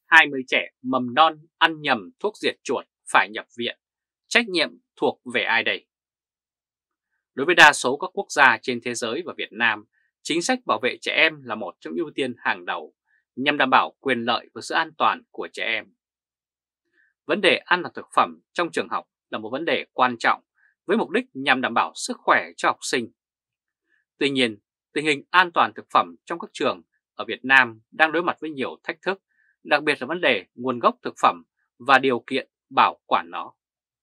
20 trẻ mầm non ăn nhầm thuốc diệt chuột phải nhập viện. Trách nhiệm thuộc về ai đây? Đối với đa số các quốc gia trên thế giới và Việt Nam, chính sách bảo vệ trẻ em là một trong ưu tiên hàng đầu nhằm đảm bảo quyền lợi và sự an toàn của trẻ em. Vấn đề an toàn thực phẩm trong trường học là một vấn đề quan trọng với mục đích nhằm đảm bảo sức khỏe cho học sinh. Tuy nhiên, tình hình an toàn thực phẩm trong các trường ở Việt Nam đang đối mặt với nhiều thách thức, đặc biệt là vấn đề nguồn gốc thực phẩm và điều kiện bảo quản nó.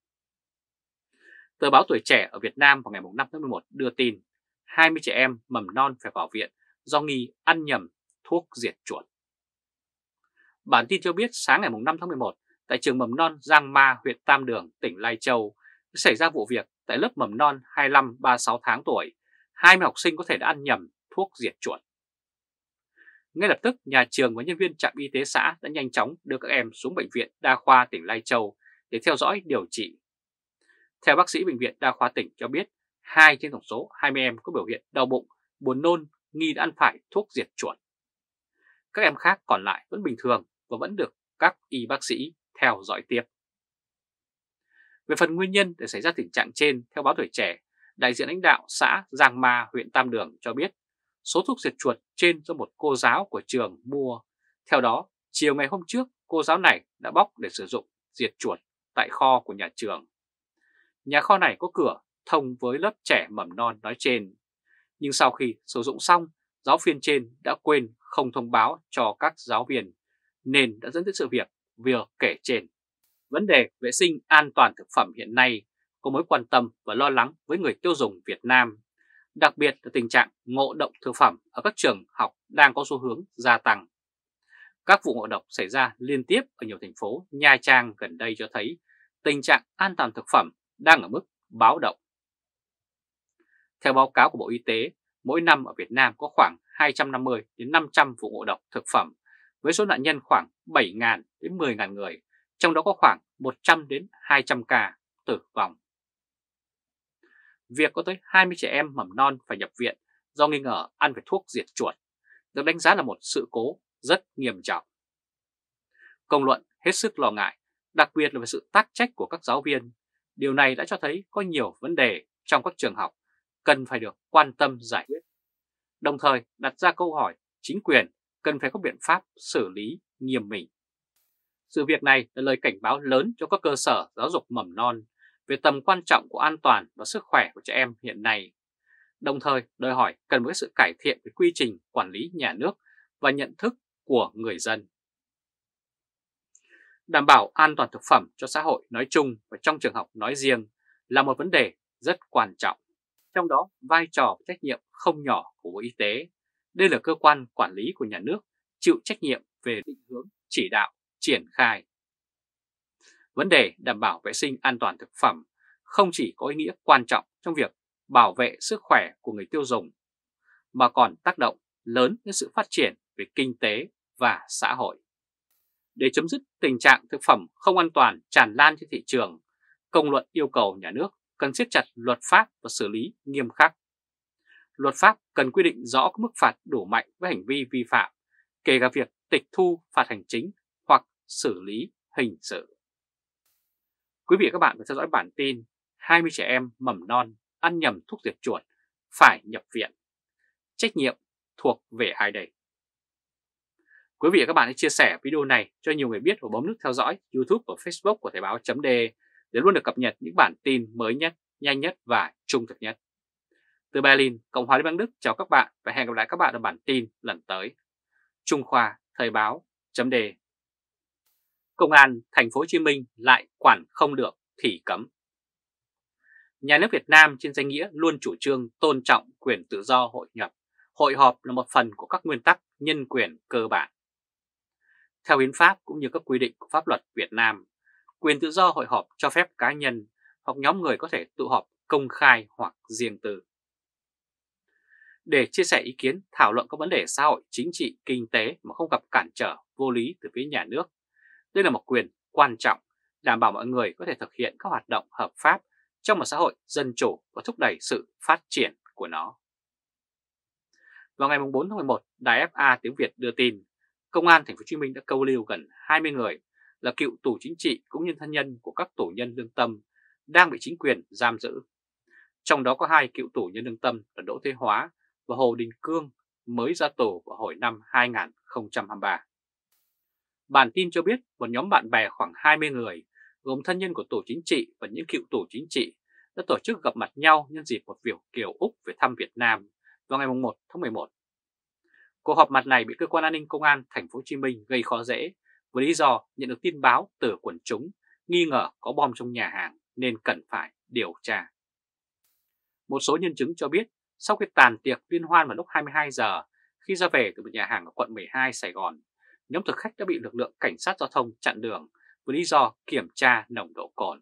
Tờ báo Tuổi Trẻ ở Việt Nam vào ngày 5 tháng 11 đưa tin 20 trẻ em mầm non phải vào viện do nghi ăn nhầm thuốc diệt chuột. Bản tin cho biết sáng ngày 5 tháng 11, tại trường mầm non Giang Ma, huyện Tam Đường, tỉnh Lai Châu, xảy ra vụ việc tại lớp mầm non 25-36 tháng tuổi, 20 học sinh có thể đã ăn nhầm thuốc diệt chuột. Ngay lập tức, nhà trường và nhân viên trạm y tế xã đã nhanh chóng đưa các em xuống Bệnh viện Đa khoa tỉnh Lai Châu để theo dõi điều trị. Theo bác sĩ Bệnh viện Đa khoa tỉnh cho biết, 2 trên tổng số 20 em có biểu hiện đau bụng, buồn nôn, nghi đã ăn phải thuốc diệt chuột. Các em khác còn lại vẫn bình thường và vẫn được các y bác sĩ theo dõi tiếp. Về phần nguyên nhân để xảy ra tình trạng trên, theo báo Tuổi Trẻ, đại diện lãnh đạo xã Giang Ma, huyện Tam Đường cho biết số thuốc diệt chuột trên do một cô giáo của trường mua. Theo đó, chiều ngày hôm trước, cô giáo này đã bóc để sử dụng diệt chuột tại kho của nhà trường. Nhà kho này có cửa thông với lớp trẻ mầm non nói trên. Nhưng sau khi sử dụng xong, giáo viên trên đã quên không thông báo cho các giáo viên, nên đã dẫn đến sự việc vừa kể trên. Vấn đề vệ sinh an toàn thực phẩm hiện nay có mối quan tâm và lo lắng với người tiêu dùng Việt Nam, đặc biệt là tình trạng ngộ độc thực phẩm ở các trường học đang có xu hướng gia tăng. Các vụ ngộ độc xảy ra liên tiếp ở nhiều thành phố Nha Trang gần đây cho thấy tình trạng an toàn thực phẩm đang ở mức báo động. Theo báo cáo của Bộ Y tế, mỗi năm ở Việt Nam có khoảng 250 đến 500 vụ ngộ độc thực phẩm với số nạn nhân khoảng 7.000 đến 10.000 người, trong đó có khoảng 100 đến 200 ca tử vong. Việc có tới 20 trẻ em mầm non phải nhập viện do nghi ngờ ăn phải thuốc diệt chuột được đánh giá là một sự cố rất nghiêm trọng. Công luận hết sức lo ngại, đặc biệt là về sự tắc trách của các giáo viên. Điều này đã cho thấy có nhiều vấn đề trong các trường học cần phải được quan tâm giải quyết. Đồng thời đặt ra câu hỏi chính quyền cần phải có biện pháp xử lý nghiêm minh. Sự việc này là lời cảnh báo lớn cho các cơ sở giáo dục mầm non về tầm quan trọng của an toàn và sức khỏe của trẻ em hiện nay. Đồng thời đòi hỏi cần có sự cải thiện về quy trình quản lý nhà nước và nhận thức của người dân. Đảm bảo an toàn thực phẩm cho xã hội nói chung và trong trường học nói riêng là một vấn đề rất quan trọng. Trong đó, vai trò và trách nhiệm không nhỏ của Bộ Y tế. Đây là cơ quan quản lý của nhà nước, chịu trách nhiệm về định hướng, chỉ đạo, triển khai. Vấn đề đảm bảo vệ sinh an toàn thực phẩm không chỉ có ý nghĩa quan trọng trong việc bảo vệ sức khỏe của người tiêu dùng, mà còn tác động lớn đến sự phát triển về kinh tế và xã hội. Để chấm dứt tình trạng thực phẩm không an toàn tràn lan trên thị trường, công luận yêu cầu nhà nước cần siết chặt luật pháp và xử lý nghiêm khắc. Luật pháp cần quy định rõ các mức phạt đủ mạnh với hành vi vi phạm, kể cả việc tịch thu, phạt hành chính hoặc xử lý hình sự. Quý vị và các bạn vừa theo dõi bản tin 20 trẻ em mầm non ăn nhầm thuốc diệt chuột phải nhập viện. Trách nhiệm thuộc về ai đây? Quý vị và các bạn hãy chia sẻ video này cho nhiều người biết và bấm nút theo dõi YouTube và Facebook của Thời báo.de để luôn được cập nhật những bản tin mới nhất, nhanh nhất và trung thực nhất. Từ Berlin, Cộng hòa Liên bang Đức chào các bạn và hẹn gặp lại các bạn ở bản tin lần tới. Trung Khoa, Thời báo.de. Công an thành phố Hồ Chí Minh lại quản không được thì cấm. Nhà nước Việt Nam trên danh nghĩa luôn chủ trương tôn trọng quyền tự do hội nhập, hội họp là một phần của các nguyên tắc nhân quyền cơ bản. Theo hiến pháp cũng như các quy định của pháp luật Việt Nam, quyền tự do hội họp cho phép cá nhân hoặc nhóm người có thể tụ họp công khai hoặc riêng tư. Để chia sẻ ý kiến, thảo luận các vấn đề xã hội, chính trị, kinh tế mà không gặp cản trở vô lý từ phía nhà nước, đây là một quyền quan trọng đảm bảo mọi người có thể thực hiện các hoạt động hợp pháp trong một xã hội dân chủ và thúc đẩy sự phát triển của nó. Vào ngày 4 tháng 11, Đài FA tiếng Việt đưa tin, Công an Thành phố Hồ Chí Minh đã câu lưu gần 20 người là cựu tù chính trị cũng như thân nhân của các tù nhân lương tâm đang bị chính quyền giam giữ. Trong đó có 2 cựu tù nhân lương tâm là Đỗ Thế Hóa và Hồ Đình Cương mới ra tù vào hồi năm 2023. Bản tin cho biết một nhóm bạn bè khoảng 20 người gồm thân nhân của tù chính trị và những cựu tù chính trị đã tổ chức gặp mặt nhau nhân dịp một Việt kiều Úc về thăm Việt Nam vào ngày 1 tháng 11. Cuộc họp mặt này bị cơ quan an ninh công an Thành phố Hồ Chí Minh gây khó dễ với lý do nhận được tin báo từ quần chúng nghi ngờ có bom trong nhà hàng nên cần phải điều tra. Một số nhân chứng cho biết sau khi tàn tiệc liên hoan vào lúc 22 giờ khi ra về từ một nhà hàng ở quận 12 Sài Gòn, nhóm thực khách đã bị lực lượng cảnh sát giao thông chặn đường với lý do kiểm tra nồng độ cồn.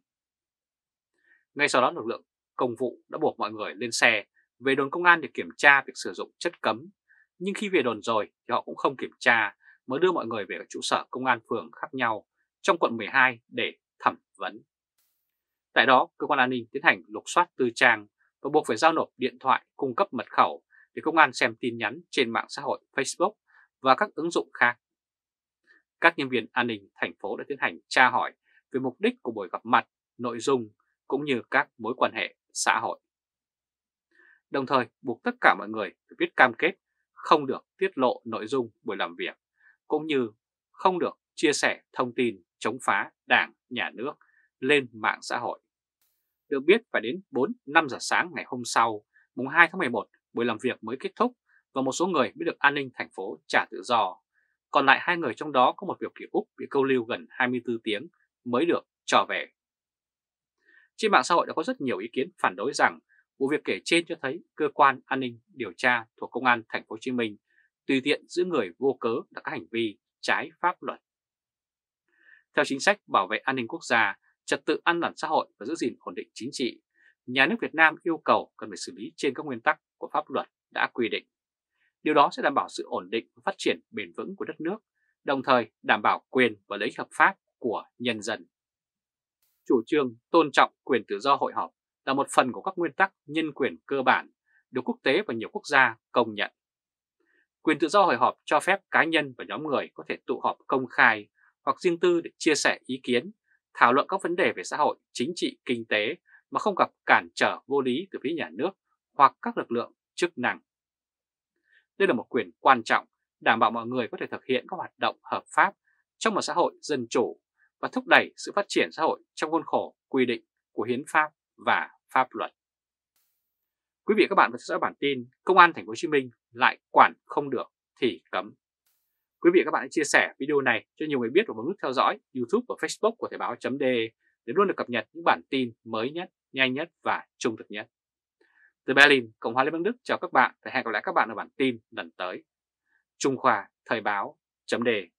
Ngay sau đó lực lượng công vụ đã buộc mọi người lên xe về đồn công an để kiểm tra việc sử dụng chất cấm. Nhưng khi về đồn rồi thì họ cũng không kiểm tra mới đưa mọi người về các trụ sở công an phường khác nhau trong quận 12 để thẩm vấn. Tại đó, cơ quan an ninh tiến hành lục soát tư trang và buộc phải giao nộp điện thoại cung cấp mật khẩu để công an xem tin nhắn trên mạng xã hội Facebook và các ứng dụng khác. Các nhân viên an ninh thành phố đã tiến hành tra hỏi về mục đích của buổi gặp mặt, nội dung cũng như các mối quan hệ xã hội. Đồng thời buộc tất cả mọi người phải viết cam kết không được tiết lộ nội dung buổi làm việc, cũng như không được chia sẻ thông tin chống phá Đảng, Nhà nước lên mạng xã hội. Được biết phải đến 4-5 giờ sáng ngày hôm sau, mùng 2 tháng 11, buổi làm việc mới kết thúc và một số người mới được an ninh thành phố trả tự do. Còn lại 2 người trong đó có một Việt kiều Úc bị câu lưu gần 24 tiếng mới được cho về. Trên mạng xã hội đã có rất nhiều ý kiến phản đối rằng vụ việc kể trên cho thấy cơ quan an ninh điều tra thuộc Công an Thành phố Hồ Chí Minh tùy tiện giữ người vô cớ là các hành vi trái pháp luật. Theo chính sách bảo vệ an ninh quốc gia, trật tự an toàn xã hội và giữ gìn ổn định chính trị, nhà nước Việt Nam yêu cầu cần phải xử lý trên các nguyên tắc của pháp luật đã quy định. Điều đó sẽ đảm bảo sự ổn định và phát triển bền vững của đất nước, đồng thời đảm bảo quyền và lợi ích hợp pháp của nhân dân. Chủ trương tôn trọng quyền tự do hội họp là một phần của các nguyên tắc nhân quyền cơ bản được quốc tế và nhiều quốc gia công nhận. Quyền tự do hội họp cho phép cá nhân và nhóm người có thể tụ họp công khai hoặc riêng tư để chia sẻ ý kiến, thảo luận các vấn đề về xã hội, chính trị, kinh tế mà không gặp cản trở vô lý từ phía nhà nước hoặc các lực lượng chức năng. Đây là một quyền quan trọng đảm bảo mọi người có thể thực hiện các hoạt động hợp pháp trong một xã hội dân chủ và thúc đẩy sự phát triển xã hội trong khuôn khổ quy định của hiến pháp và pháp luật. Quý vị và các bạn vừa theo dõi bản tin Công an Thành phố Hồ Chí Minh lại quản không được thì cấm. Quý vị và các bạn hãy chia sẻ video này cho nhiều người biết và bấm nút theo dõi YouTube và Facebook của Thời báo.de để luôn được cập nhật những bản tin mới nhất, nhanh nhất và trung thực nhất. Từ Berlin, Cộng hòa Liên bang Đức chào các bạn và hẹn gặp lại các bạn ở bản tin lần tới. Trung Khoa Thời báo.de